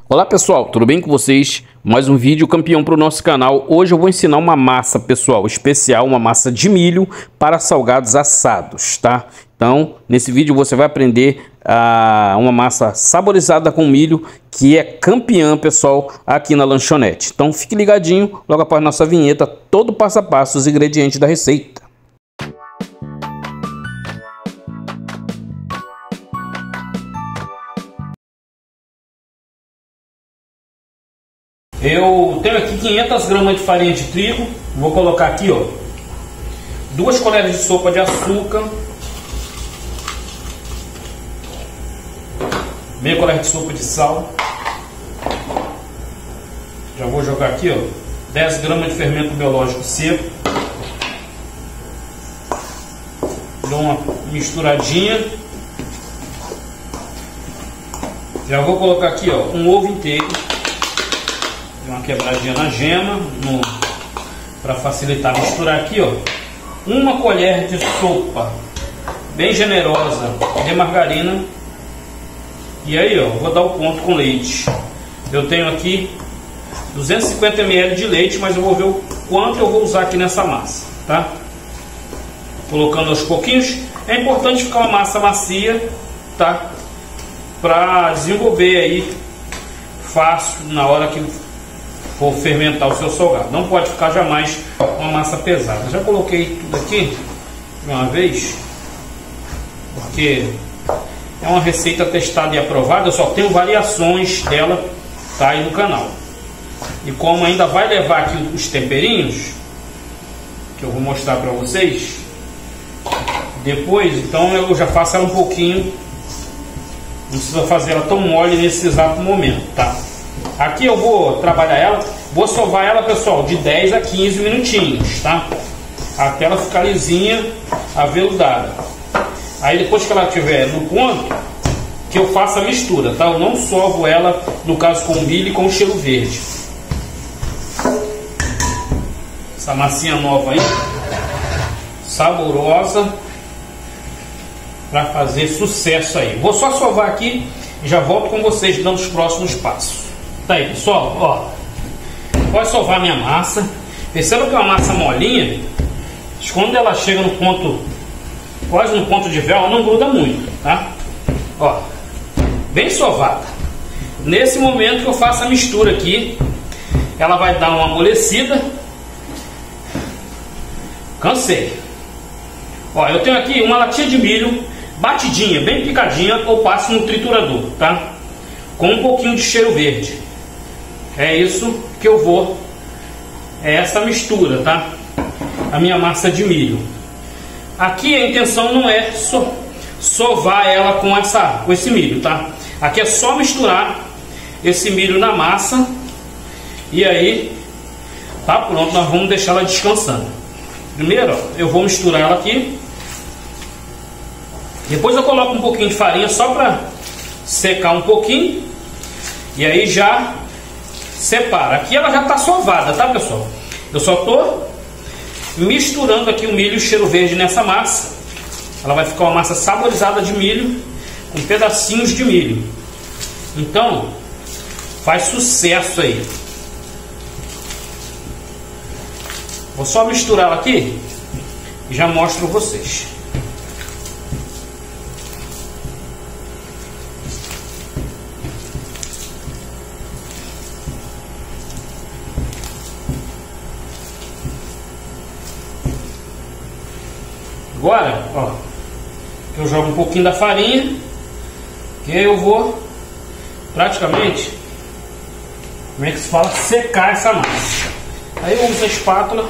Olá pessoal, tudo bem com vocês? Mais um vídeo campeão para o nosso canal. Hoje eu vou ensinar uma massa, pessoal, especial, uma massa de milho para salgados assados, tá? Então, nesse vídeo você vai aprender uma massa saborizada com milho, que é campeã, pessoal, aqui na lanchonete. Então fique ligadinho, logo após nossa vinheta, todo passo a passo, os ingredientes da receita. Eu tenho aqui 500 gramas de farinha de trigo. Vou colocar aqui, ó, 2 colheres de sopa de açúcar, meia colher de sopa de sal. Já vou jogar aqui, ó, 10 gramas de fermento biológico seco. Dou uma misturadinha. Já vou colocar aqui, ó, um ovo inteiro. Uma quebradinha na gema para facilitar misturar aqui, ó, 1 colher de sopa bem generosa de margarina. E aí, ó, vou dar o ponto com leite. Eu tenho aqui 250 ml de leite, mas eu vou ver o quanto eu vou usar aqui nessa massa, tá? Colocando aos pouquinhos. É importante ficar uma massa macia, tá? Para desenvolver aí fácil na hora que for fermentar o seu salgado. Não pode ficar jamais uma massa pesada. Já coloquei tudo aqui de uma vez, porque é uma receita testada e aprovada. Eu só tenho variações dela, tá, aí no canal. E como ainda vai levar aqui os temperinhos, que eu vou mostrar para vocês depois, então eu já faço ela um pouquinho. Não precisa fazer ela tão mole nesse exato momento, tá? Aqui eu vou trabalhar ela, vou sovar ela, pessoal, de 10 a 15 minutinhos, tá? Até ela ficar lisinha, aveludada. Aí depois que ela estiver no ponto, que eu faço a mistura, tá? Eu não sovo ela, no caso, com milho e com cheiro verde. Essa massinha nova aí, saborosa, para fazer sucesso aí. Vou só sovar aqui e já volto com vocês dando os próximos passos. Tá aí, pessoal, ó, pode sovar minha massa. Perceba que é uma massa molinha, mas quando ela chega no ponto, quase no ponto de véu, ela não gruda muito, tá? Ó, bem sovada. Nesse momento que eu faço a mistura aqui, ela vai dar uma amolecida. Cansei. Ó, eu tenho aqui uma latinha de milho batidinha, bem picadinha, ou passo no triturador, tá? Com um pouquinho de cheiro verde. É isso que eu vou, é essa mistura, tá? A minha massa de milho. Aqui a intenção não é sovar ela com esse milho, tá? Aqui é só misturar esse milho na massa. E aí, tá pronto, nós vamos deixar ela descansando. Primeiro, ó, eu vou misturar ela aqui. Depois eu coloco um pouquinho de farinha só para secar um pouquinho. E aí já separa. Aqui ela já está sovada, tá, pessoal? Eu só estou misturando aqui o milho e o cheiro verde nessa massa. Ela vai ficar uma massa saborizada de milho, com pedacinhos de milho. Então, faz sucesso aí. Vou só misturar ela aqui e já mostro vocês. Agora, ó, eu jogo um pouquinho da farinha, que eu vou praticamente, como é que se fala, secar essa massa. Aí eu uso a espátula.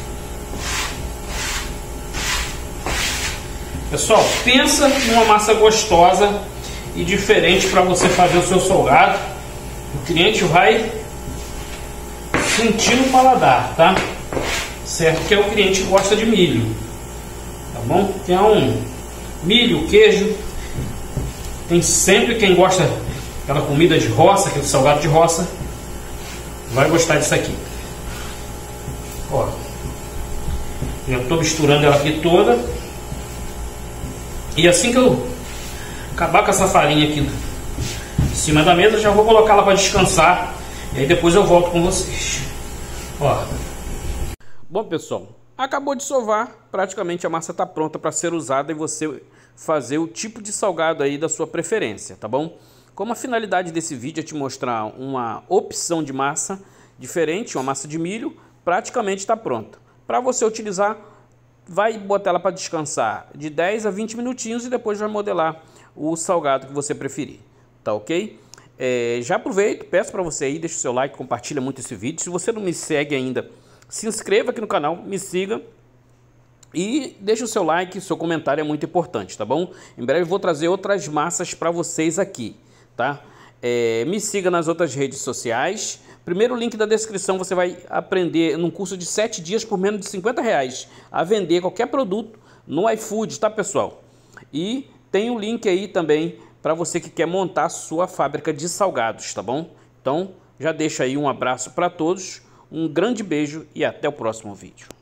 Pessoal, pensa numa massa gostosa e diferente para você fazer o seu salgado. O cliente vai sentir no paladar, tá? Certo que é o cliente que gosta de milho. Tá bom? Então, milho, queijo. Tem sempre quem gosta daquela comida de roça, aquele salgado de roça. Vai gostar disso aqui. Ó, já estou misturando ela aqui toda. E assim que eu acabar com essa farinha aqui cima da mesa, já vou colocar ela para descansar e aí depois eu volto com vocês. Ó. Bom, pessoal, acabou de sovar, praticamente a massa está pronta para ser usada e você fazer o tipo de salgado aí da sua preferência, tá bom? Como a finalidade desse vídeo é te mostrar uma opção de massa diferente, uma massa de milho, praticamente está pronta. Para você utilizar, vai botar ela para descansar de 10 a 20 minutinhos e depois vai modelar o salgado que você preferir, tá ok? Já aproveito, peço para você aí, deixa o seu like, compartilha muito esse vídeo. Se você não me segue ainda, se inscreva aqui no canal, me siga e deixa o seu like, seu comentário é muito importante, tá bom? Em breve vou trazer outras massas para vocês aqui, tá? Me siga nas outras redes sociais. Primeiro link da descrição, você vai aprender num curso de 7 dias por menos de R$50 a vender qualquer produto no iFood, tá, pessoal? E tem um link aí também para você que quer montar sua fábrica de salgados, tá bom? Então, já deixa aí um abraço para todos, um grande beijo e até o próximo vídeo.